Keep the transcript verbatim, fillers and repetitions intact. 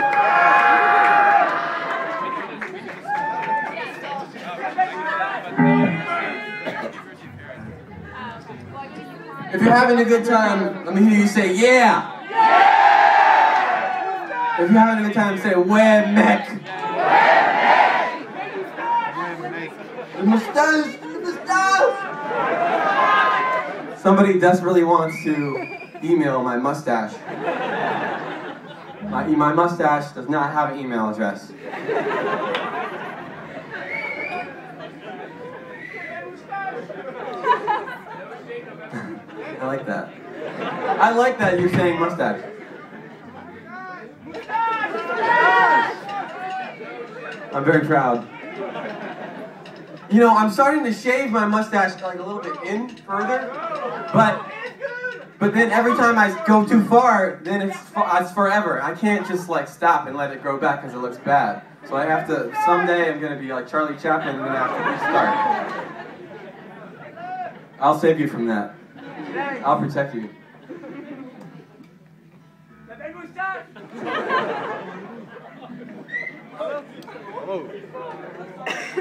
If you're having a good time, let me hear you say, yeah! Yeah! If you're having a good time, say, where mech? The mustache! The mustache! Somebody desperately wants to email my mustache. My, my mustache does not have an email address. I like that. I like that you're saying mustache. I'm very proud. You know, I'm starting to shave my mustache like a little bit in further, but but then every time I go too far, then it's it's forever. I can't just like stop and let it grow back because it looks bad. So I have to. Someday I'm gonna be like Charlie Chaplin and I'm gonna have to restart. I'll save you from that. I'll protect you. Oh.